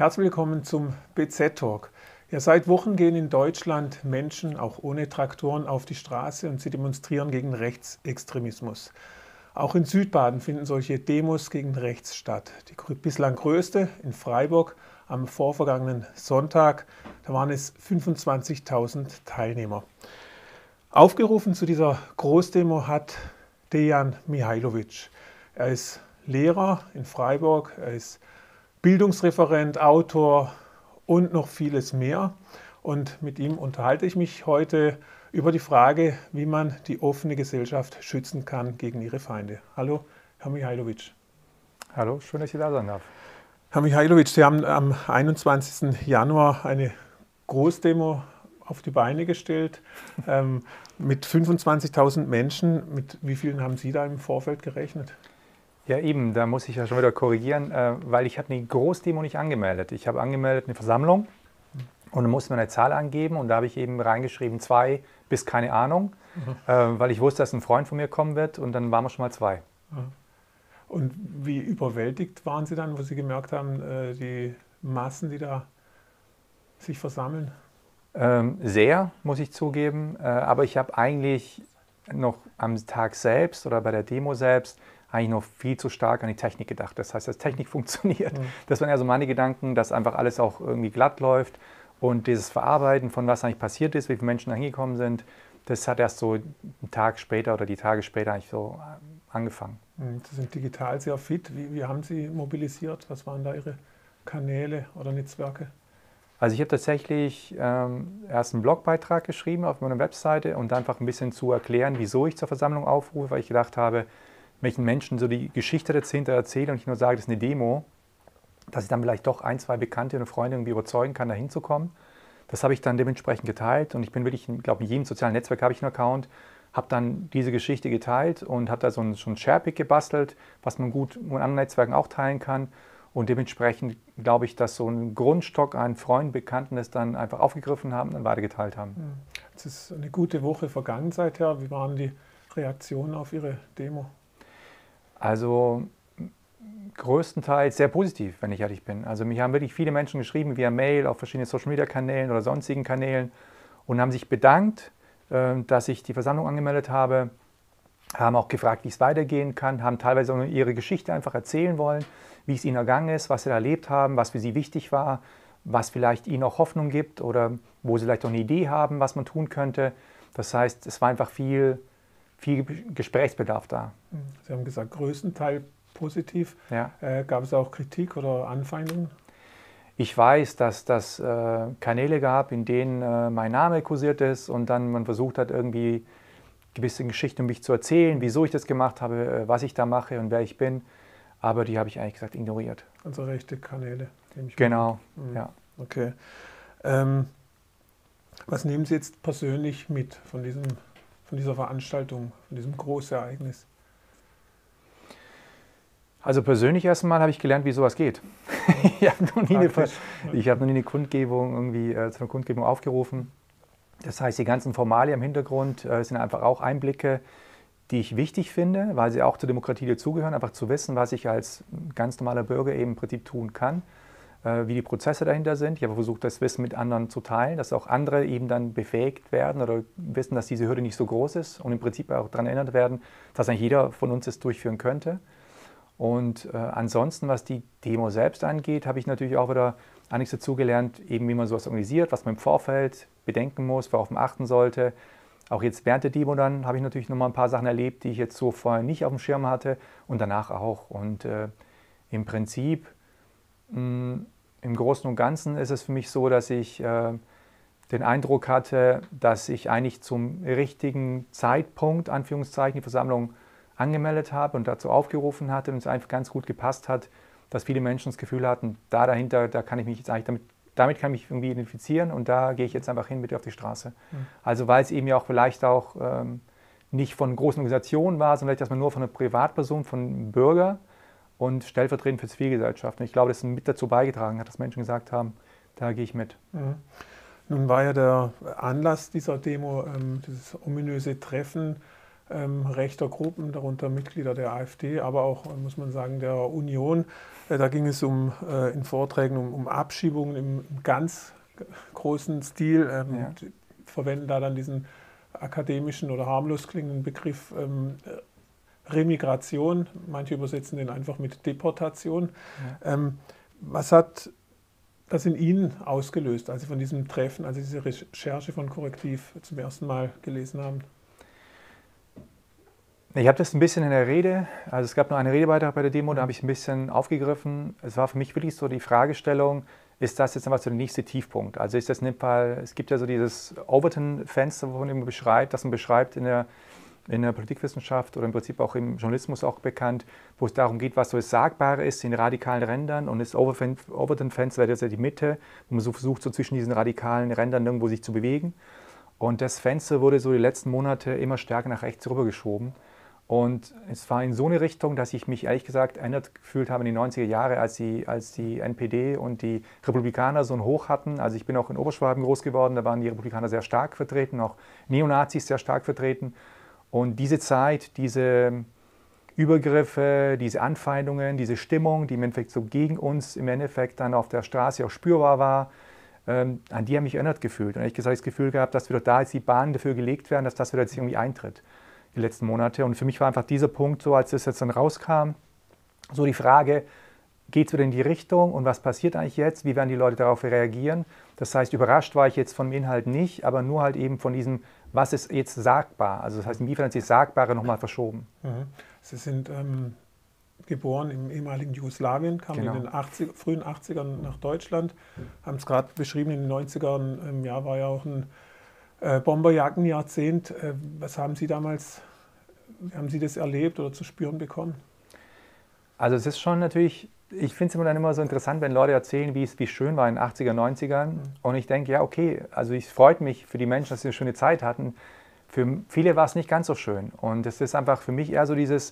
Herzlich willkommen zum BZ-Talk. Ja, seit Wochen gehen in Deutschland Menschen, auch ohne Traktoren, auf die Straße und sie demonstrieren gegen Rechtsextremismus. Auch in Südbaden finden solche Demos gegen rechts statt. Die bislang größte in Freiburg am vorvergangenen Sonntag, da waren es 25.000 Teilnehmer. Aufgerufen zu dieser Großdemo hat Dejan Mihajlović. Er ist Lehrer in Freiburg, er ist Bildungsreferent, Autor und noch vieles mehr. Und mit ihm unterhalte ich mich heute über die Frage, wie man die offene Gesellschaft schützen kann gegen ihre Feinde. Hallo, Herr Mihajlović. Hallo, schön, dass ich da sein darf. Herr Mihajlović, Sie haben am 21. Januar eine Großdemo auf die Beine gestellt mit 25.000 Menschen. Mit wie vielen haben Sie da im Vorfeld gerechnet? Ja eben, da muss ich ja schon wieder korrigieren, weil ich habe eine Großdemo nicht angemeldet. Ich habe angemeldet eine Versammlung und dann musste man eine Zahl angeben und da habe ich eben reingeschrieben 2 bis keine Ahnung, weil ich wusste, dass ein Freund von mir kommen wird und dann waren wir schon mal 2. Und wie überwältigt waren Sie dann, wo Sie gemerkt haben, die Massen, die da sich versammeln? Sehr, muss ich zugeben, aber ich habe eigentlich noch am Tag selbst oder bei der Demo selbst eigentlich noch viel zu stark an die Technik gedacht. Das heißt, dass Technik funktioniert. Das waren ja so meine Gedanken, dass einfach alles auch irgendwie glatt läuft und dieses Verarbeiten von was eigentlich passiert ist, wie viele Menschen da hingekommen sind, das hat erst so einen Tag später oder die Tage später eigentlich so angefangen. Sie sind digital sehr fit. Wie haben Sie mobilisiert? Was waren da Ihre Kanäle oder Netzwerke? Also ich habe tatsächlich erst einen Blogbeitrag geschrieben auf meiner Webseite und einfach ein bisschen zu erklären, wieso ich zur Versammlung aufrufe, weil ich gedacht habe, wenn ich den Menschen so die Geschichte dahinter erzähle und ich nur sage, das ist eine Demo, dass ich dann vielleicht doch 1, 2 Bekannte und Freunde irgendwie überzeugen kann, da hinzukommen. Das habe ich dann dementsprechend geteilt und ich bin wirklich, ich glaube, in jedem sozialen Netzwerk habe ich einen Account, habe dann diese Geschichte geteilt und habe da so ein Sharepick gebastelt, was man gut in anderen Netzwerken auch teilen kann. Und dementsprechend glaube ich, dass so ein Grundstock an Freunden, Bekannten das dann einfach aufgegriffen haben und dann weitergeteilt haben. Es ist eine gute Woche vergangen seither. Wie waren die Reaktionen auf Ihre Demo? Also größtenteils sehr positiv, wenn ich ehrlich bin. Also mich haben wirklich viele Menschen geschrieben via Mail, auf verschiedenen Social-Media-Kanälen oder sonstigen Kanälen und haben sich bedankt, dass ich die Versammlung angemeldet habe, haben auch gefragt, wie es weitergehen kann, haben teilweise auch ihre Geschichte einfach erzählen wollen, wie es ihnen ergangen ist, was sie da erlebt haben, was für sie wichtig war, was vielleicht ihnen auch Hoffnung gibt oder wo sie vielleicht auch eine Idee haben, was man tun könnte. Das heißt, es war einfach viel Gesprächsbedarf da. Sie haben gesagt, größtenteils positiv. Ja. Gab es auch Kritik oder Anfeindungen? Ich weiß, dass das Kanäle gab, in denen mein Name kursiert ist und dann man versucht hat, irgendwie gewisse Geschichten um mich zu erzählen, wieso ich das gemacht habe, was ich da mache und wer ich bin. Aber die habe ich eigentlich gesagt ignoriert. Also rechte Kanäle, nehme ich Genau, ja. Okay. Was nehmen Sie jetzt persönlich mit von dieser Veranstaltung, von diesem Großereignis? Also persönlich erstmal habe ich gelernt, wie sowas geht. Ich habe noch nie eine Kundgebung zu einer Kundgebung aufgerufen. Das heißt, die ganzen Formalien im Hintergrund sind einfach auch Einblicke, die ich wichtig finde, weil sie auch zur Demokratie dazugehören, einfach zu wissen, was ich als ganz normaler Bürger eben im Prinzip tun kann, wie die Prozesse dahinter sind. Ich habe versucht, das Wissen mit anderen zu teilen, dass auch andere eben dann befähigt werden oder wissen, dass diese Hürde nicht so groß ist und im Prinzip auch daran erinnert werden, dass eigentlich jeder von uns es durchführen könnte. Und ansonsten, was die Demo selbst angeht, habe ich natürlich auch wieder einiges dazugelernt, eben wie man sowas organisiert, was man im Vorfeld bedenken muss, worauf man achten sollte. Auch jetzt während der Demo dann habe ich natürlich nochmal ein paar Sachen erlebt, die ich jetzt so vorher nicht auf dem Schirm hatte und danach auch. Und im Prinzip, im Großen und Ganzen ist es für mich so, dass ich den Eindruck hatte, dass ich eigentlich zum richtigen Zeitpunkt, Anführungszeichen, die Versammlung angemeldet habe und dazu aufgerufen hatte und es einfach ganz gut gepasst hat, dass viele Menschen das Gefühl hatten, dahinter, da kann ich mich jetzt eigentlich damit kann ich mich irgendwie identifizieren und da gehe ich jetzt einfach hin mit auf die Straße. Also weil es eben ja auch vielleicht auch nicht von großen Organisationen war, sondern vielleicht, dass man nur von einer Privatperson, von einem Bürger und stellvertretend für Zivilgesellschaft. Und ich glaube, das mit dazu beigetragen hat, dass Menschen gesagt haben, da gehe ich mit. Nun war ja der Anlass dieser Demo dieses ominöse Treffen rechter Gruppen, darunter Mitglieder der AfD, aber auch, muss man sagen, der Union. Da ging es in Vorträgen um Abschiebungen im ganz großen Stil. Die verwenden da dann diesen akademischen oder harmlos klingenden Begriff Remigration. Manche übersetzen den einfach mit Deportation. Ja. Was hat das in Ihnen ausgelöst, als Sie von diesem Treffen, als Sie diese Recherche von Correctiv zum ersten Mal gelesen haben? Ich habe das ein bisschen in der Rede, also es gab noch einen Redebeitrag bei der Demo, da habe ich ein bisschen aufgegriffen. Es war für mich wirklich so die Fragestellung, ist das jetzt einfach so der nächste Tiefpunkt? Also ist das in dem Fall, es gibt ja so dieses Overton-Fenster, wo man immer beschreibt, das man beschreibt in der Politikwissenschaft oder im Prinzip auch im Journalismus auch bekannt, wo es darum geht, was so das Sagbare ist in radikalen Rändern, und das Overton-Fenster wäre jetzt ja die Mitte, wo man so versucht, so zwischen diesen radikalen Rändern irgendwo sich zu bewegen. Und das Fenster wurde so die letzten Monate immer stärker nach rechts rübergeschoben. Und es war in so eine Richtung, dass ich mich ehrlich gesagt erinnert gefühlt habe in die 90er Jahre, als die NPD und die Republikaner so ein Hoch hatten. Also ich bin auch in Oberschwaben groß geworden, da waren die Republikaner sehr stark vertreten, auch Neonazis sehr stark vertreten. Und diese Zeit, diese Übergriffe, diese Anfeindungen, diese Stimmung, die im Endeffekt so gegen uns im Endeffekt dann auf der Straße auch spürbar war, an die habe ich mich erinnert gefühlt. Und ehrlich gesagt das Gefühl gehabt, dass wieder da jetzt die Bahnen dafür gelegt werden, dass das wieder jetzt irgendwie eintritt. Die letzten Monate. Und für mich war einfach dieser Punkt so, als es jetzt dann rauskam, so die Frage, geht es wieder in die Richtung und was passiert eigentlich jetzt? Wie werden die Leute darauf reagieren? Das heißt, überrascht war ich jetzt vom Inhalt nicht, aber nur halt eben von diesem, was ist jetzt sagbar? Also das heißt, inwiefern hat sich das Sagbare nochmal verschoben? Sie sind geboren im ehemaligen Jugoslawien, kamen in den frühen 80ern nach Deutschland, haben es gerade beschrieben, in den 90ern war ja auch ein Bomberjagdenjahrzehnt. Was haben Sie damals, wie haben Sie das erlebt oder zu spüren bekommen? Also es ist schon natürlich, ich finde es immer so interessant, wenn Leute erzählen, wie es schön war in den 80er, 90ern. Und ich denke, ja okay, also es freut mich für die Menschen, dass sie eine schöne Zeit hatten. Für viele war es nicht ganz so schön. Und es ist einfach für mich eher so dieses,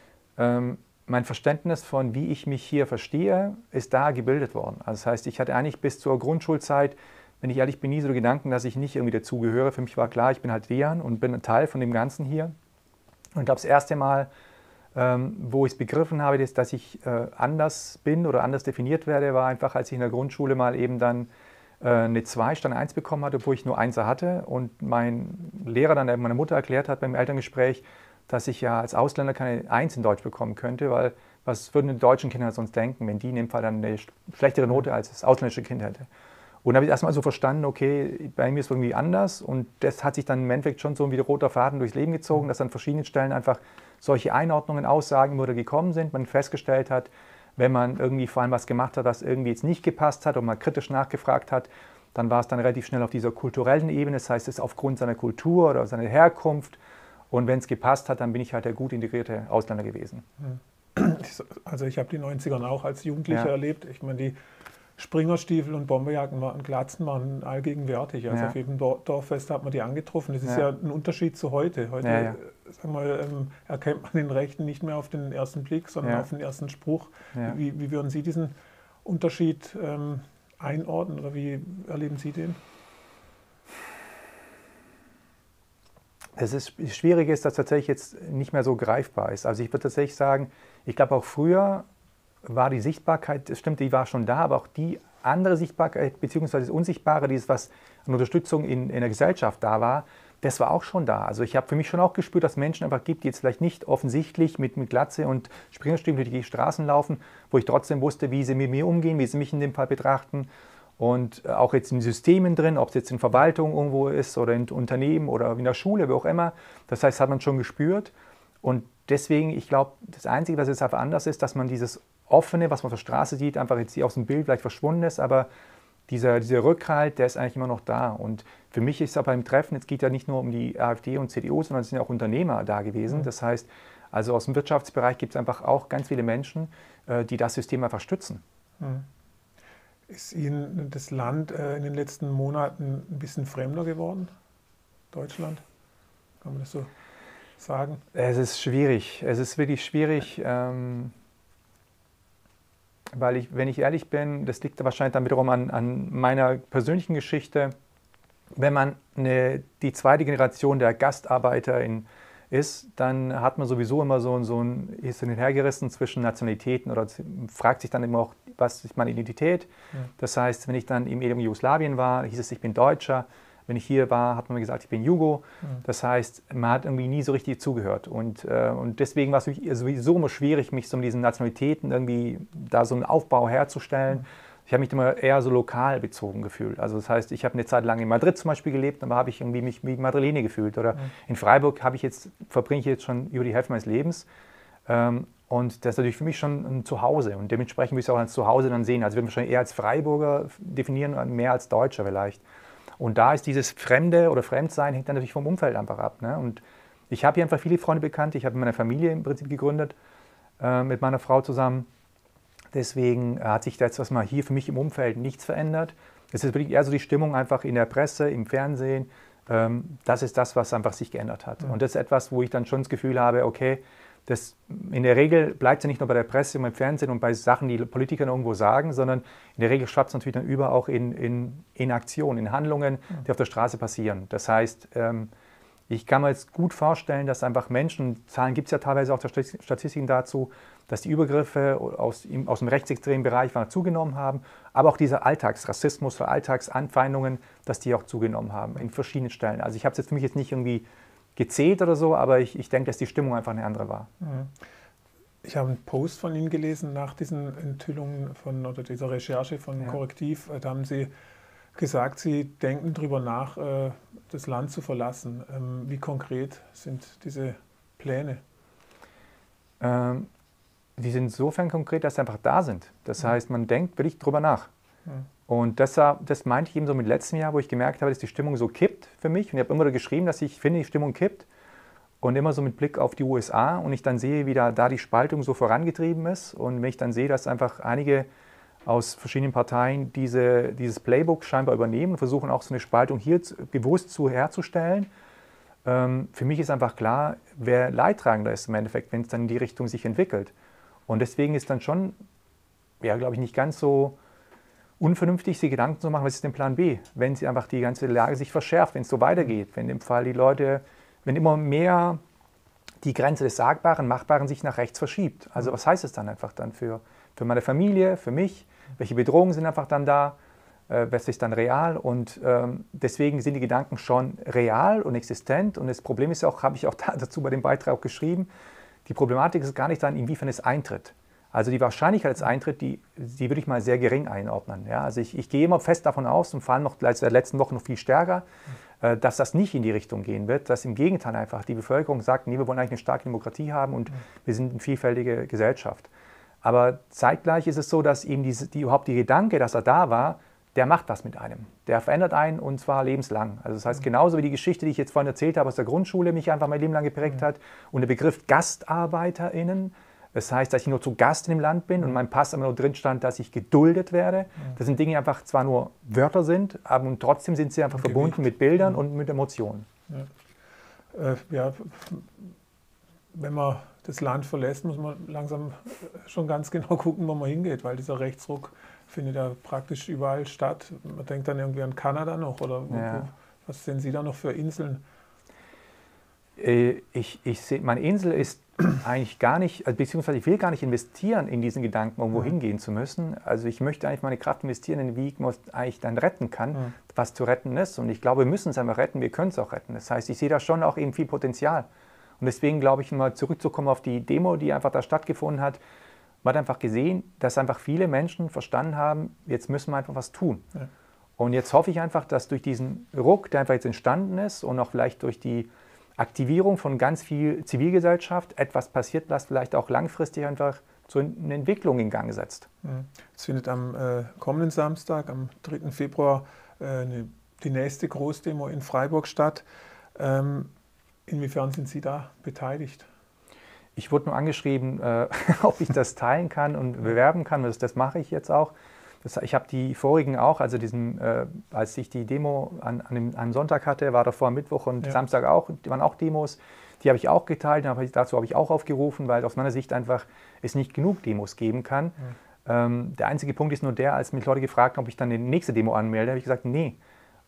mein Verständnis von, wie ich mich hier verstehe, ist da gebildet worden. Also das heißt, ich hatte eigentlich bis zur Grundschulzeit, wenn ich ehrlich bin, nie so den Gedanken, dass ich nicht irgendwie dazugehöre. Für mich war klar, ich bin halt Dejan und bin ein Teil von dem Ganzen hier. Und ich glaube, das erste Mal, wo ich es begriffen habe, ist, dass ich anders bin oder anders definiert werde, war einfach, als ich in der Grundschule mal eben dann eine 2 statt eine 1 bekommen hatte, obwohl ich nur 1 hatte. Und mein Lehrer dann meiner Mutter erklärt hat beim Elterngespräch, dass ich ja als Ausländer keine 1 in Deutsch bekommen könnte, weil was würden die deutschen Kinder sonst denken, wenn die in dem Fall dann eine schlechtere Note als das ausländische Kind hätte. Und da habe ich erstmal so verstanden, okay, bei mir ist es irgendwie anders, und das hat sich dann im Endeffekt schon so wie der roter Faden durchs Leben gezogen, dass an verschiedenen Stellen einfach solche Einordnungen, Aussagen immer wieder gekommen sind, man festgestellt hat, wenn man irgendwie vor allem was gemacht hat, was irgendwie jetzt nicht gepasst hat und man kritisch nachgefragt hat, dann war es dann relativ schnell auf dieser kulturellen Ebene, das heißt, es ist aufgrund seiner Kultur oder seiner Herkunft, und wenn es gepasst hat, dann bin ich halt der gut integrierte Ausländer gewesen. Also ich habe die 90er auch als Jugendlicher erlebt. Ich meine, die Springerstiefel und Bomberjacken und Glatzen waren allgegenwärtig. Also auf jedem Dorffest hat man die angetroffen. Das ist ja ein Unterschied zu heute. Heute sagen wir, erkennt man den Rechten nicht mehr auf den ersten Blick, sondern auf den ersten Spruch. Wie würden Sie diesen Unterschied einordnen oder wie erleben Sie den? Das Schwierige ist, dass tatsächlich jetzt nicht mehr so greifbar ist. Also ich würde tatsächlich sagen, ich glaube auch früher war die Sichtbarkeit, das stimmt, die war schon da, aber auch die andere Sichtbarkeit, beziehungsweise das Unsichtbare, dieses, was an Unterstützung in der Gesellschaft da war, das war auch schon da. Also ich habe für mich schon auch gespürt, dass es Menschen einfach gibt, die jetzt vielleicht nicht offensichtlich mit Glatze und Springerstiefeln durch die Straßen laufen, wo ich trotzdem wusste, wie sie mit mir umgehen, wie sie mich in dem Fall betrachten. Und auch jetzt in Systemen drin, ob es jetzt in Verwaltung irgendwo ist oder in Unternehmen oder in der Schule, wie auch immer. Das heißt, hat man schon gespürt. Und deswegen, ich glaube, das Einzige, was jetzt einfach anders ist, dass man dieses Offene, was man auf der Straße sieht, einfach jetzt hier aus dem Bild vielleicht verschwunden ist, aber dieser Rückhalt, der ist eigentlich immer noch da. Und für mich ist aber im Treffen, es geht ja nicht nur um die AfD und CDU, sondern es sind ja auch Unternehmer da gewesen. Das heißt, also aus dem Wirtschaftsbereich gibt es einfach auch ganz viele Menschen, die das System einfach stützen. Ist Ihnen das Land in den letzten Monaten ein bisschen fremder geworden? Deutschland? Kann man das so sagen? Es ist schwierig. Es ist wirklich schwierig, weil wenn ich ehrlich bin, das liegt wahrscheinlich dann wiederum an meiner persönlichen Geschichte. Wenn man die zweite Generation der Gastarbeiter in ist, dann hat man sowieso immer ist hin und her gerissen zwischen Nationalitäten oder fragt sich dann immer auch, was ist meine Identität. Ja. Das heißt, wenn ich dann im ehemaligen Jugoslawien war, hieß es, ich bin Deutscher. Wenn ich hier war, hat man mir gesagt, ich bin Jugo. Ja. Das heißt, man hat irgendwie nie so richtig zugehört. Und deswegen war es sowieso immer schwierig, mich so mit diesen Nationalitäten irgendwie da so einen Aufbau herzustellen. Ja. Ich habe mich immer eher so lokal bezogen gefühlt. Also das heißt, ich habe eine Zeit lang in Madrid zum Beispiel gelebt, aber habe ich irgendwie mich wie Madrilene gefühlt. Oder in Freiburg verbringe ich jetzt schon über die Hälfte meines Lebens. Und das ist natürlich für mich schon ein Zuhause. Und dementsprechend würde ich es auch als Zuhause dann sehen. Also ich würde mich schon eher als Freiburger definieren, mehr als Deutscher vielleicht. Und da ist dieses Fremde oder Fremdsein, hängt dann natürlich vom Umfeld einfach ab. Ne? Und ich habe hier einfach viele Freunde bekannt. Ich habe meine Familie im Prinzip gegründet, mit meiner Frau zusammen. Deswegen hat sich jetzt erstmal hier für mich im Umfeld nichts verändert. Es ist wirklich eher so die Stimmung einfach in der Presse, im Fernsehen. Das ist das, was einfach sich geändert hat. Und das ist etwas, wo ich dann schon das Gefühl habe, okay, in der Regel bleibt es ja nicht nur bei der Presse und beim Fernsehen und bei Sachen, die Politiker irgendwo sagen, sondern in der Regel schwappt es natürlich dann über auch in Aktionen, in Handlungen, die auf der Straße passieren. Das heißt, ich kann mir jetzt gut vorstellen, dass einfach Menschen, Zahlen gibt es ja teilweise auch der Statistiken dazu, dass die Übergriffe aus dem rechtsextremen Bereich zugenommen haben, aber auch dieser Alltagsrassismus oder Alltagsanfeindungen, dass die auch zugenommen haben in verschiedenen Stellen. Also ich habe es jetzt für mich jetzt nicht irgendwie gezählt oder so, aber ich denke, dass die Stimmung einfach eine andere war. Ich habe einen Post von Ihnen gelesen nach diesen Enthüllungen oder dieser Recherche von Korrektiv. Da haben Sie gesagt, Sie denken darüber nach, das Land zu verlassen. Wie konkret sind diese Pläne? Die sind insofern konkret, dass sie einfach da sind. Das heißt, man denkt wirklich drüber nach. Und das meinte ich eben so mit letztem Jahr, wo ich gemerkt habe, dass die Stimmung so kippt für mich. Und ich habe immer wieder geschrieben, dass ich finde, die Stimmung kippt. Und immer so mit Blick auf die USA. Und ich dann sehe, wie da die Spaltung so vorangetrieben ist. Und wenn ich dann sehe, dass einfach einige aus verschiedenen Parteien dieses Playbook scheinbar übernehmen und versuchen auch so eine Spaltung hier bewusst herzustellen. Für mich ist einfach klar, wer leidtragender ist im Endeffekt, wenn es dann in die Richtung sich entwickelt. Und deswegen ist dann schon, ja, glaube ich, nicht ganz so unvernünftig, sich Gedanken zu machen, was ist denn Plan B, wenn sie einfach die ganze Lage sich verschärft, wenn es so weitergeht, wenn im Fall wenn immer mehr die Grenze des Sagbaren, Machbaren sich nach rechts verschiebt. Also was heißt es dann einfach dann für meine Familie, für mich? Welche Bedrohungen sind einfach dann da? Was ist dann real? Und deswegen sind die Gedanken schon real und existent. Und das Problem ist auch, habe ich auch dazu bei dem Beitrag auch geschrieben, die Problematik ist gar nicht dann, inwiefern es eintritt. Also die Wahrscheinlichkeit des Eintritts, die würde ich mal sehr gering einordnen. Ja? Also ich gehe immer fest davon aus und vor allem noch seit der letzten Woche noch viel stärker, dass das nicht in die Richtung gehen wird, dass im Gegenteil einfach die Bevölkerung sagt, nee, wir wollen eigentlich eine starke Demokratie haben und wir sind eine vielfältige Gesellschaft. Aber zeitgleich ist es so, dass eben überhaupt die Gedanke, dass er da war, der macht was mit einem. Der verändert einen und zwar lebenslang. Also das heißt, genauso wie die Geschichte, die ich jetzt vorhin erzählt habe aus der Grundschule, mich einfach mein Leben lang geprägt hat und der Begriff GastarbeiterInnen, das heißt, dass ich nur zu Gast in dem Land bin und in meinem Pass immer nur drin stand, dass ich geduldet werde. Das sind Dinge, die einfach zwar nur Wörter sind, aber trotzdem sind sie einfach verbunden mit Bildern und mit Emotionen. Ja, wenn man das Land verlässt, muss man langsam schon ganz genau gucken, wo man hingeht, weil dieser Rechtsruck findet ja praktisch überall statt. Man denkt dann irgendwie an Kanada noch oder was sehen Sie da noch für Inseln? Meine Insel ist eigentlich gar nicht, beziehungsweise ich will gar nicht investieren in diesen Gedanken, irgendwo hingehen zu müssen. Also ich möchte eigentlich meine Kraft investieren in wie man es eigentlich dann retten kann, was zu retten ist. Und ich glaube, wir müssen es einfach retten, wir können es auch retten. Das heißt, ich sehe da schon auch eben viel Potenzial. Und deswegen glaube ich, mal zurückzukommen auf die Demo, die einfach da stattgefunden hat, man hat einfach gesehen, dass einfach viele Menschen verstanden haben, jetzt müssen wir einfach was tun. Ja. Und jetzt hoffe ich einfach, dass durch diesen Ruck, der einfach jetzt entstanden ist und auch vielleicht durch die Aktivierung von ganz viel Zivilgesellschaft etwas passiert, was vielleicht auch langfristig einfach so eine Entwicklung in Gang setzt. Es findet am kommenden Samstag, am 3. Februar, die nächste Großdemo in Freiburg statt. Inwiefern sind Sie da beteiligt? Ich wurde nur angeschrieben, ob ich das teilen kann und bewerben kann. Das mache ich jetzt auch. Ich habe die vorigen auch, also als ich die Demo an einem Sonntag hatte, war davor Mittwoch und Samstag auch, die waren auch Demos. Die habe ich auch geteilt, dazu habe ich auch aufgerufen, weil aus meiner Sicht einfach es nicht genug Demos geben kann. Der einzige Punkt ist nur der, als mich Leute gefragt haben, ob ich dann die nächste Demo anmelde, habe ich gesagt, nee.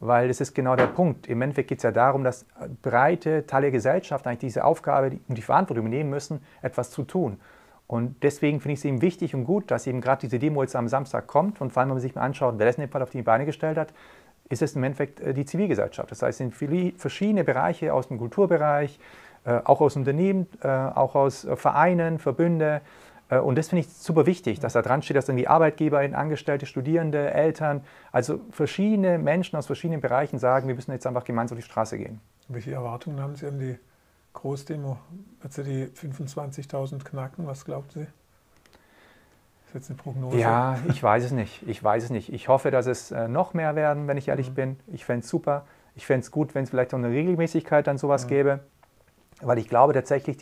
weil das ist genau der Punkt. Im Endeffekt geht es ja darum, dass breite Teile der Gesellschaft eigentlich diese Aufgabe und die Verantwortung übernehmen müssen, etwas zu tun. Und deswegen finde ich es eben wichtig und gut, dass eben gerade diese Demo jetzt am Samstag kommt und vor allem, wenn man sich mal anschaut, wer das in dem Fall auf die Beine gestellt hat, ist es im Endeffekt die Zivilgesellschaft. Das heißt, es sind viele verschiedene Bereiche aus dem Kulturbereich, auch aus Unternehmen, auch aus Vereinen, Verbünde. Und das finde ich super wichtig, dass da dran steht, dass dann die ArbeitgeberInnen, Angestellte, Studierende, Eltern, also verschiedene Menschen aus verschiedenen Bereichen sagen, wir müssen jetzt einfach gemeinsam auf die Straße gehen. Welche Erwartungen haben Sie an die Großdemo? Wird sie die 25.000 knacken? Was glaubt Sie? Ist jetzt eine Prognose? Ja, ich weiß es nicht. Ich hoffe, dass es noch mehr werden, wenn ich ehrlich bin. Ich fände es super. Ich fände es gut, wenn es vielleicht auch eine Regelmäßigkeit dann sowas gäbe. Weil ich glaube tatsächlich,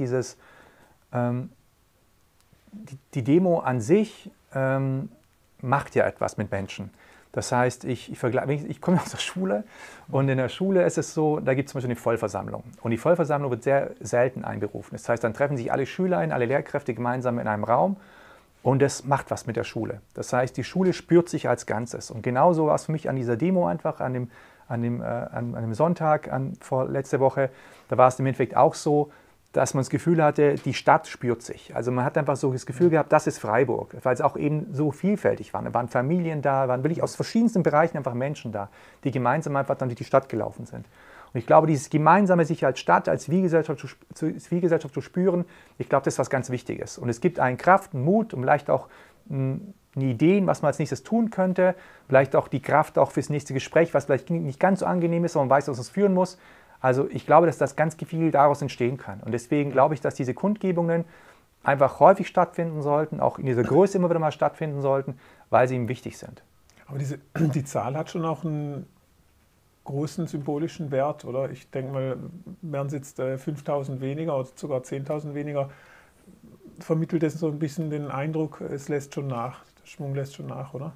die Demo an sich macht ja etwas mit Menschen. Das heißt, ich komme aus der Schule und in der Schule ist es so, da gibt es zum Beispiel eine Vollversammlung. Und die Vollversammlung wird sehr selten einberufen. Das heißt, dann treffen sich alle SchülerInnen, alle Lehrkräfte gemeinsam in einem Raum und das macht was mit der Schule. Das heißt, die Schule spürt sich als Ganzes. Und genauso war es für mich an dieser Demo einfach, an dem Sonntag vor letzter Woche, da war es im Endeffekt auch so, dass man das Gefühl hatte, die Stadt spürt sich. Also man hat einfach so das Gefühl gehabt, das ist Freiburg, weil es auch eben so vielfältig war. Da waren Familien da, waren wirklich aus verschiedensten Bereichen einfach Menschen da, die gemeinsam einfach dann durch die Stadt gelaufen sind. Und ich glaube, dieses gemeinsame sich als Stadt, als Zivilgesellschaft zu spüren, ich glaube, das ist was ganz Wichtiges. Und es gibt einen Kraft, einen Mut und vielleicht auch Ideen, was man als nächstes tun könnte, vielleicht auch die Kraft auch fürs nächste Gespräch, was vielleicht nicht ganz so angenehm ist, aber man weiß, dass man es führen muss. Also ich glaube, dass das ganz viel daraus entstehen kann. Und deswegen glaube ich, dass diese Kundgebungen einfach häufig stattfinden sollten, auch in dieser Größe immer wieder mal stattfinden sollten, weil sie ihm wichtig sind. Aber die Zahl hat schon auch einen großen symbolischen Wert, oder? Ich denke mal, wären es jetzt 5.000 weniger oder sogar 10.000 weniger, vermittelt das so ein bisschen den Eindruck, es lässt schon nach, der Schwung lässt schon nach, oder?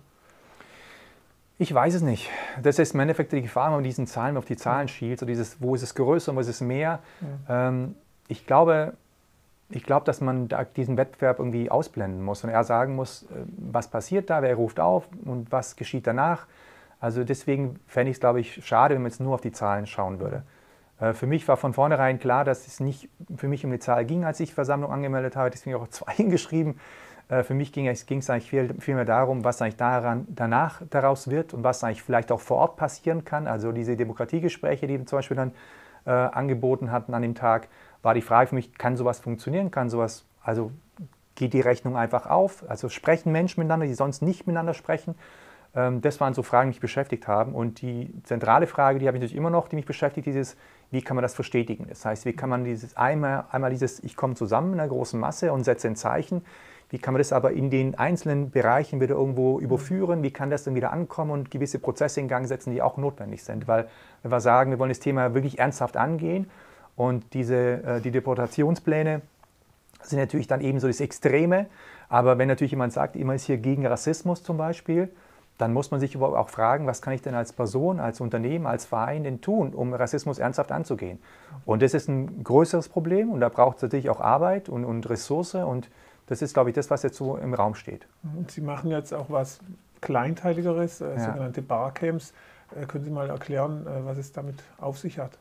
Ich weiß es nicht. Das ist im Endeffekt die Gefahr, wenn man auf die Zahlen schielt, so dieses, wo ist es größer und wo ist es mehr. Ich glaube, dass man diesen Wettbewerb irgendwie ausblenden muss und eher sagen muss, was passiert da, wer ruft auf und was geschieht danach. Also deswegen fände ich es, glaube ich, schade, wenn man jetzt nur auf die Zahlen schauen würde. Für mich war von vornherein klar, dass es nicht für mich um die Zahl ging, als ich Versammlung angemeldet habe. Deswegen auch 2 hingeschrieben. Für mich ging es eigentlich viel mehr darum, was eigentlich danach daraus wird und was eigentlich vielleicht auch vor Ort passieren kann. Also diese Demokratiegespräche, die wir zum Beispiel dann angeboten hatten an dem Tag, war die Frage für mich, kann sowas funktionieren? Also geht die Rechnung einfach auf? Also sprechen Menschen miteinander, die sonst nicht miteinander sprechen? Das waren so Fragen, die mich beschäftigt haben. Und die zentrale Frage, die habe ich natürlich immer noch, die mich beschäftigt, wie kann man das verstetigen? Das heißt, wie kann man einmal dieses, ich komme zusammen in einer großen Masse und setze ein Zeichen, wie kann man das aber in den einzelnen Bereichen wieder irgendwo überführen? Wie kann das dann wieder ankommen und gewisse Prozesse in Gang setzen, die auch notwendig sind? Weil wenn wir sagen, wir wollen das Thema wirklich ernsthaft angehen und die Deportationspläne sind natürlich dann eben so das Extreme. Aber wenn natürlich jemand sagt, immer ist hier gegen Rassismus zum Beispiel, dann muss man sich überhaupt auch fragen, was kann ich denn als Person, als Unternehmen, als Verein denn tun, um Rassismus ernsthaft anzugehen? Und das ist ein größeres Problem und da braucht es natürlich auch Arbeit und Ressource und das ist, glaube ich, das, was jetzt so im Raum steht. Und Sie machen jetzt auch was Kleinteiligeres, sogenannte Barcamps. Können Sie mal erklären, was es damit auf sich hat?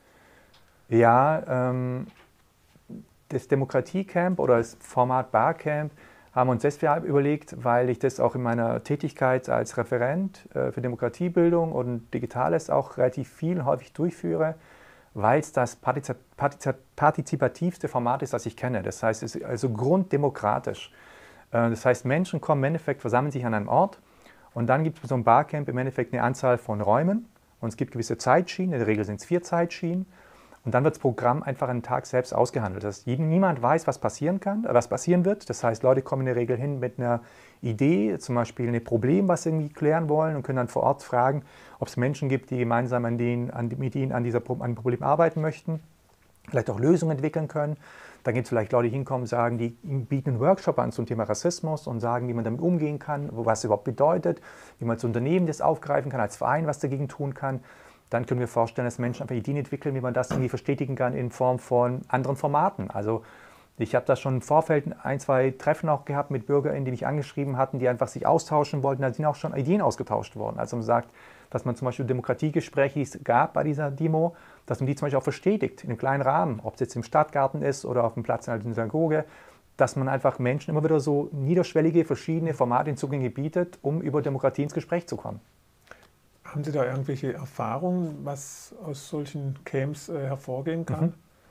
Ja, das Demokratiecamp oder das Format Barcamp haben wir uns deshalb überlegt, weil ich das auch in meiner Tätigkeit als Referent für Demokratiebildung und Digitales auch relativ häufig durchführe, weil es das partizipativste Format ist, das ich kenne. Das heißt, es ist also grunddemokratisch. Das heißt, Menschen kommen im Endeffekt, versammeln sich an einem Ort und dann gibt es bei so einem Barcamp im Endeffekt eine Anzahl von Räumen und es gibt gewisse Zeitschienen, in der Regel sind es 4 Zeitschienen und dann wird das Programm einfach an den Tag selbst ausgehandelt. Das heißt, niemand weiß, was passieren wird. Das heißt, Leute kommen in der Regel hin mit einer Idee, zum Beispiel ein Problem, was sie irgendwie klären wollen und können dann vor Ort fragen, ob es Menschen gibt, die gemeinsam mit ihnen an dem Problem arbeiten möchten, vielleicht auch Lösungen entwickeln können. Dann gibt es vielleicht Leute, die hinkommen und sagen, die bieten einen Workshop an zum Thema Rassismus und sagen, wie man damit umgehen kann, was es überhaupt bedeutet, wie man als Unternehmen das aufgreifen kann, als Verein was dagegen tun kann. Dann können wir vorstellen, dass Menschen einfach Ideen entwickeln, wie man das irgendwie verstetigen kann in Form von anderen Formaten. Also ich habe da schon im Vorfeld 1, 2 Treffen auch gehabt mit BürgerInnen, die mich angeschrieben hatten, die einfach sich austauschen wollten. Da sind auch schon Ideen ausgetauscht worden. Also man sagt, dass man zum Beispiel Demokratiegespräche, die es gab bei dieser Demo, dass man die zum Beispiel auch verstetigt, in einem kleinen Rahmen, ob es jetzt im Stadtgarten ist oder auf dem Platz in der Synagoge, dass man einfach Menschen immer wieder so niederschwellige, verschiedene Formate und Zugänge bietet, um über Demokratie ins Gespräch zu kommen. Haben Sie da irgendwelche Erfahrungen, was aus solchen Camps hervorgehen kann?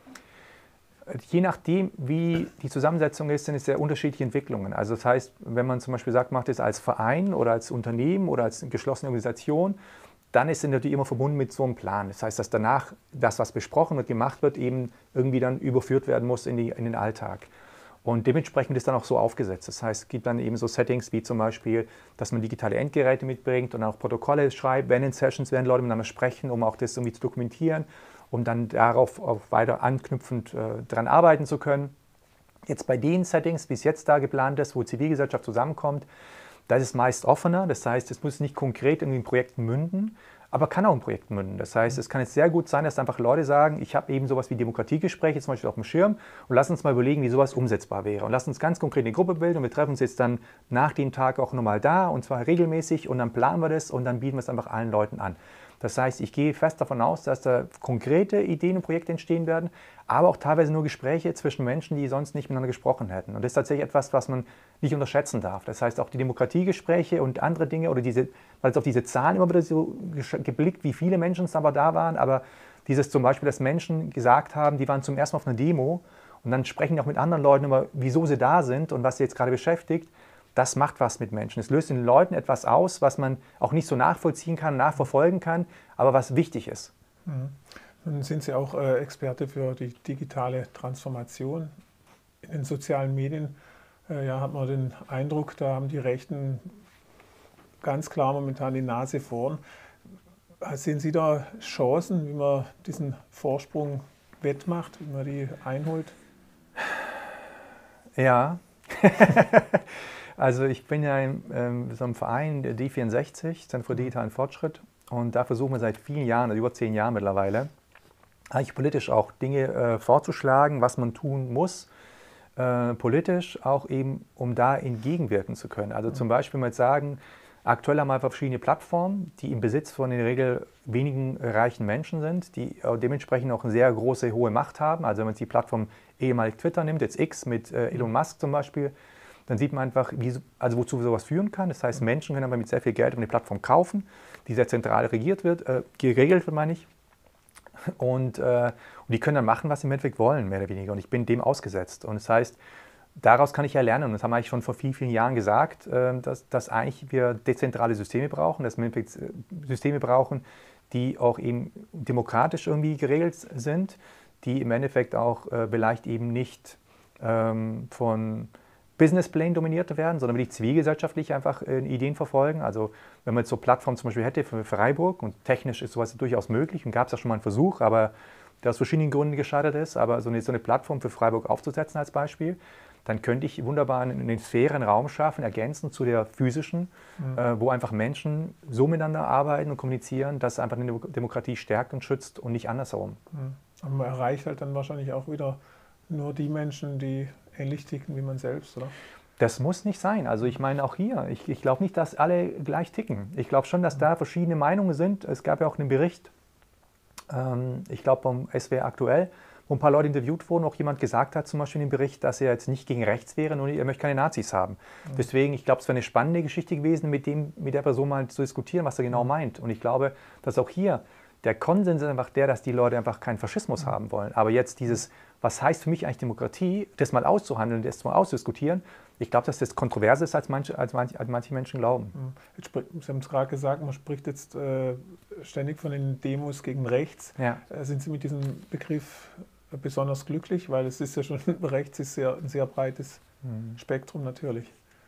Je nachdem, wie die Zusammensetzung ist, sind es sehr unterschiedliche Entwicklungen. Also das heißt, wenn man zum Beispiel sagt, macht es als Verein oder als Unternehmen oder als geschlossene Organisation, dann ist es natürlich immer verbunden mit so einem Plan. Das heißt, dass danach das, was besprochen wird, gemacht wird, eben irgendwie dann überführt werden muss in den Alltag. Und dementsprechend ist dann auch so aufgesetzt. Das heißt, es gibt dann eben so Settings wie zum Beispiel, dass man digitale Endgeräte mitbringt und auch Protokolle schreibt, wenn in Sessions werden Leute miteinander sprechen, um auch das irgendwie zu dokumentieren, um dann darauf auch weiter anknüpfend daran arbeiten zu können. Jetzt bei den Settings, wie es jetzt da geplant ist, wo Zivilgesellschaft zusammenkommt, da ist es meist offener. Das heißt, es muss nicht konkret irgendwie in Projekten münden, aber kann auch in Projekten münden. Das heißt, es kann jetzt sehr gut sein, dass einfach Leute sagen, ich habe eben sowas wie Demokratiegespräche zum Beispiel auf dem Schirm und lass uns mal überlegen, wie sowas umsetzbar wäre. Und lass uns ganz konkret eine Gruppe bilden und wir treffen uns jetzt dann nach dem Tag auch nochmal da und zwar regelmäßig und dann planen wir das und dann bieten wir es einfach allen Leuten an. Das heißt, ich gehe fest davon aus, dass da konkrete Ideen und Projekte entstehen werden, aber auch teilweise nur Gespräche zwischen Menschen, die sonst nicht miteinander gesprochen hätten. Und das ist tatsächlich etwas, was man nicht unterschätzen darf. Das heißt, auch die Demokratiegespräche und andere Dinge oder weil es auf diese Zahlen immer wieder so geblickt, wie viele Menschen es aber da waren, aber dieses zum Beispiel, dass Menschen gesagt haben, die waren zum ersten Mal auf einer Demo und dann sprechen die auch mit anderen Leuten über, wieso sie da sind und was sie jetzt gerade beschäftigt. Das macht was mit Menschen. Es löst in den Leuten etwas aus, was man auch nicht so nachvollziehen kann, nachverfolgen kann, aber was wichtig ist. Nun sind Sie auch Experte für die digitale Transformation. In den sozialen Medien hat man den Eindruck, da haben die Rechten ganz klar momentan die Nase vorn. Sehen Sie da Chancen, wie man diesen Vorsprung wettmacht, wie man die einholt? Ja. Also ich bin ja in so einem Verein, der D64, Zentrum für digitalen Fortschritt, und da versuchen wir seit vielen Jahren, also über 10 Jahren mittlerweile, eigentlich politisch auch Dinge vorzuschlagen, was man tun muss, politisch auch eben, um da entgegenwirken zu können. Also zum Beispiel mal sagen, aktuell haben wir einfach verschiedene Plattformen, die im Besitz von in der Regel wenigen reichen Menschen sind, die dementsprechend auch eine sehr große, hohe Macht haben. Also wenn man jetzt die Plattform ehemalig Twitter nimmt, jetzt X mit Elon Musk zum Beispiel, dann sieht man einfach, wozu sowas führen kann. Das heißt, Menschen können aber mit sehr viel Geld eine Plattform kaufen, die sehr zentral geregelt wird, meine ich. Und die können dann machen, was sie im Endeffekt wollen, mehr oder weniger. Und ich bin dem ausgesetzt. Und das heißt, daraus kann ich ja lernen. Und das haben wir eigentlich schon vor vielen, vielen Jahren gesagt, dass eigentlich wir dezentrale Systeme brauchen, dass wir im Endeffekt Systeme brauchen, die auch eben demokratisch irgendwie geregelt sind, die im Endeffekt auch vielleicht eben nicht von Businessplänen dominiert werden, sondern wirklich zivilgesellschaftlich einfach Ideen verfolgen. Also wenn man jetzt so Plattformen zum Beispiel hätte für Freiburg, und technisch ist sowas durchaus möglich und gab es ja schon mal einen Versuch, aber der aus verschiedenen Gründen gescheitert ist, aber so eine Plattform für Freiburg aufzusetzen als Beispiel, dann könnte ich wunderbar eine Sphäre, einen Raum schaffen, ergänzend zu der physischen, wo einfach Menschen so miteinander arbeiten und kommunizieren, dass es einfach eine Demokratie stärkt und schützt und nicht andersherum. Aber man erreicht halt dann wahrscheinlich auch wieder nur die Menschen, die ähnlich ticken wie man selbst, oder? Das muss nicht sein. Also ich meine auch hier, ich glaube nicht, dass alle gleich ticken. Ich glaube schon, dass da verschiedene Meinungen sind. Es gab ja auch einen Bericht, ich glaube beim SWR aktuell, wo ein paar Leute interviewt wurden, auch jemand gesagt hat, zum Beispiel in dem Bericht, dass er jetzt nicht gegen rechts wäre, nur er möchte keine Nazis haben. Deswegen, ich glaube, es wäre eine spannende Geschichte gewesen, mit der Person mal zu diskutieren, was er genau meint. Und ich glaube, dass auch hier der Konsens ist einfach der, dass die Leute einfach keinen Faschismus haben wollen. Aber jetzt dieses, was heißt für mich eigentlich Demokratie, das mal auszuhandeln, das mal auszudiskutieren, ich glaube, dass das kontroverser ist, als manche Menschen glauben. Sie haben es gerade gesagt, man spricht jetzt ständig von den Demos gegen rechts. Ja. Sind Sie mit diesem Begriff besonders glücklich? Weil es ist ja schon, rechts ist ja ein sehr breites Spektrum natürlich.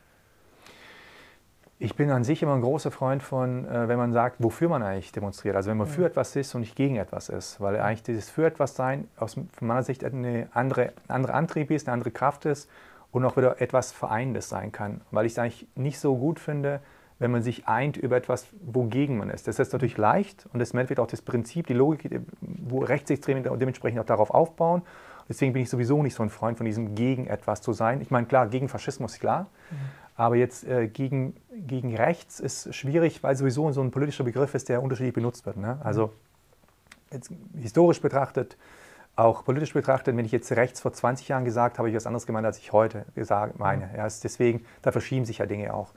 Ich bin an sich immer ein großer Freund von, wenn man sagt, wofür man eigentlich demonstriert. Also wenn man für etwas ist und nicht gegen etwas ist. Weil eigentlich dieses für etwas sein von meiner Sicht ein anderer Antrieb ist, eine andere Kraft ist und auch wieder etwas Vereinendes sein kann. Weil ich es eigentlich nicht so gut finde, wenn man sich eint über etwas, wogegen man ist. Das ist natürlich leicht und das ist auch das Prinzip, die Logik, wo Rechtsextreme dementsprechend auch darauf aufbauen. Deswegen bin ich sowieso nicht so ein Freund von diesem gegen etwas zu sein. Ich meine, klar, gegen Faschismus, klar. Aber jetzt gegen gegen rechts ist schwierig, weil sowieso so ein politischer Begriff ist, der unterschiedlich benutzt wird. Ne? Also jetzt historisch betrachtet, auch politisch betrachtet, wenn ich jetzt rechts vor 20 Jahren gesagt habe, habe ich was anderes gemeint, als ich heute meine. Ja, deswegen, da verschieben sich ja Dinge auch.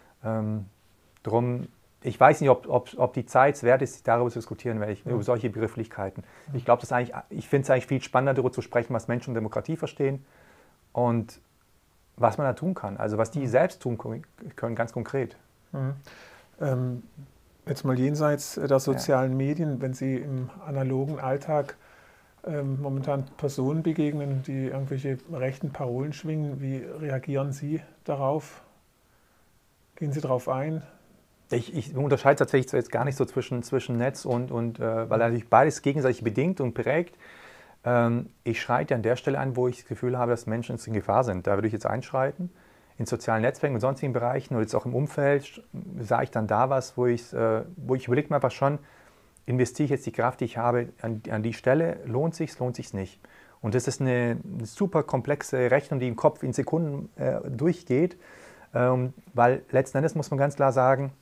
Drum, ich weiß nicht, ob die Zeit es wert ist, darüber zu diskutieren, über solche Begrifflichkeiten. Ich glaube, ich finde es eigentlich viel spannender, darüber zu sprechen, was Menschen und Demokratie verstehen und was man da tun kann. Also was die selbst tun können, ganz konkret. Jetzt mal jenseits der sozialen Medien, wenn Sie im analogen Alltag momentan Personen begegnen, die irgendwelche rechten Parolen schwingen, wie reagieren Sie darauf? Gehen Sie darauf ein? Ich unterscheide tatsächlich jetzt gar nicht so zwischen Netz und weil natürlich beides gegenseitig bedingt und prägt. Ich schreite an der Stelle an, wo ich das Gefühl habe, dass Menschen in Gefahr sind. Da würde ich jetzt einschreiten. In sozialen Netzwerken und sonstigen Bereichen oder jetzt auch im Umfeld sage ich dann da was, wo ich überlege mir einfach schon, investiere ich jetzt die Kraft, die ich habe, an die Stelle, lohnt sich nicht. Und das ist eine super komplexe Rechnung, die im Kopf in Sekunden durchgeht, weil letzten Endes muss man ganz klar sagen,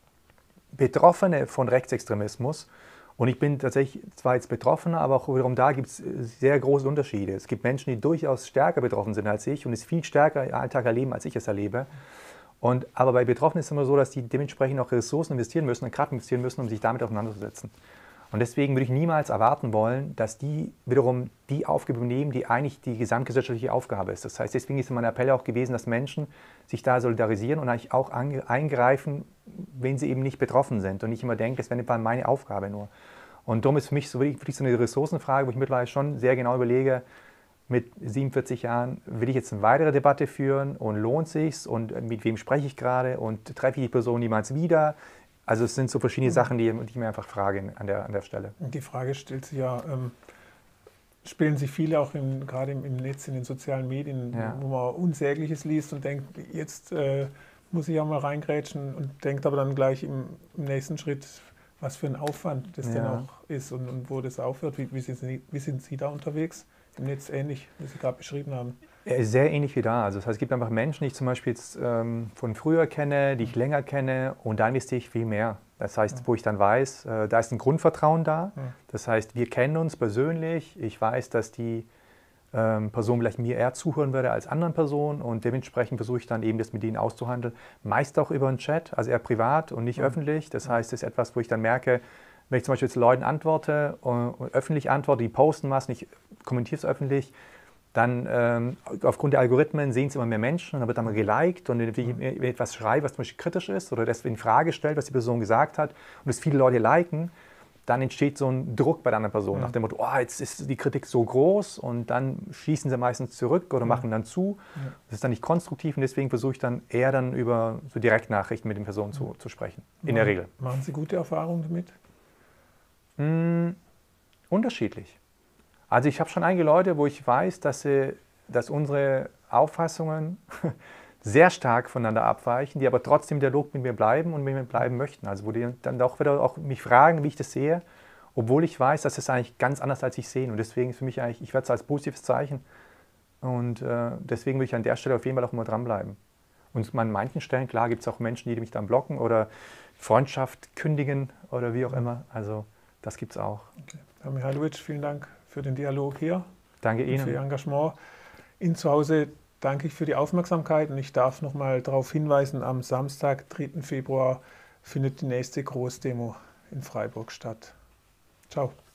Betroffene von Rechtsextremismus, und ich bin tatsächlich zwar jetzt Betroffener, aber auch wiederum da gibt es sehr große Unterschiede. Es gibt Menschen, die durchaus stärker betroffen sind als ich und es viel stärker im Alltag erleben, als ich es erlebe. Aber bei Betroffenen ist es immer so, dass die dementsprechend auch Ressourcen investieren müssen und Kraft investieren müssen, um sich damit auseinanderzusetzen. Und deswegen würde ich niemals erwarten wollen, dass die wiederum die Aufgabe übernehmen, die eigentlich die gesamtgesellschaftliche Aufgabe ist. Das heißt, deswegen ist mein Appell auch gewesen, dass Menschen sich da solidarisieren und eigentlich auch eingreifen, wenn sie eben nicht betroffen sind und nicht immer denken, das wäre meine Aufgabe nur. Und darum ist für mich so wirklich so eine Ressourcenfrage, wo ich mittlerweile schon sehr genau überlege, mit 47 Jahren, will ich jetzt eine weitere Debatte führen und lohnt sich's und mit wem spreche ich gerade und treffe ich die Person niemals wieder? Also es sind so verschiedene Sachen, die ich mir einfach frage an der Stelle. Und die Frage stellt sich ja, spielen sich viele auch gerade im Netz, in den sozialen Medien, wo man Unsägliches liest und denkt, jetzt muss ich auch mal reingrätschen und denkt aber dann gleich im nächsten Schritt, was für ein Aufwand das denn auch ist und wo das aufhört. Wie sind Sie da unterwegs? Im Netz ähnlich, wie Sie gerade beschrieben haben. Sehr ähnlich wie da. Also das heißt, es gibt einfach Menschen, die ich zum Beispiel jetzt von früher kenne, die ich länger kenne und da investiere ich viel mehr. Das heißt, wo ich dann weiß, da ist ein Grundvertrauen da. Das heißt, wir kennen uns persönlich. Ich weiß, dass die Person vielleicht mir eher zuhören würde als anderen Personen und dementsprechend versuche ich dann eben das mit ihnen auszuhandeln. Meist auch über einen Chat, also eher privat und nicht öffentlich. Das heißt, das ist etwas, wo ich dann merke, wenn ich zum Beispiel jetzt Leuten antworte und öffentlich antworte, die posten was, ich kommentiere es öffentlich, dann aufgrund der Algorithmen sehen es immer mehr Menschen und dann wird dann mal geliked und wenn ich etwas schreibe, was zum Beispiel kritisch ist oder das in Frage stellt, was die Person gesagt hat und es viele Leute liken, dann entsteht so ein Druck bei der anderen Person nach dem Motto, oh, jetzt ist die Kritik so groß und dann schießen sie meistens zurück oder machen dann zu. Das ist dann nicht konstruktiv und deswegen versuche ich dann eher dann über so Direktnachrichten mit den Personen zu sprechen, in der Regel. Machen Sie gute Erfahrungen damit? Unterschiedlich. Also ich habe schon einige Leute, wo ich weiß, dass unsere Auffassungen sehr stark voneinander abweichen, die aber trotzdem im Dialog mit mir bleiben und mit mir bleiben möchten. Also wo die dann doch wieder auch mich fragen, wie ich das sehe, obwohl ich weiß, dass es eigentlich ganz anders als ich sehe. Und deswegen ist für mich eigentlich, ich werde es als positives Zeichen. Und deswegen will ich an der Stelle auf jeden Fall auch immer dranbleiben. Und an manchen Stellen, klar, gibt es auch Menschen, die mich dann blocken oder Freundschaft kündigen oder wie auch immer. Also das gibt es auch. Okay. Herr Mihajlović, vielen Dank für den Dialog hier. Danke Ihnen. Für Ihr Engagement. Ihnen zu Hause danke ich für die Aufmerksamkeit und ich darf noch mal darauf hinweisen, am Samstag, 3. Februar, findet die nächste Großdemo in Freiburg statt. Ciao.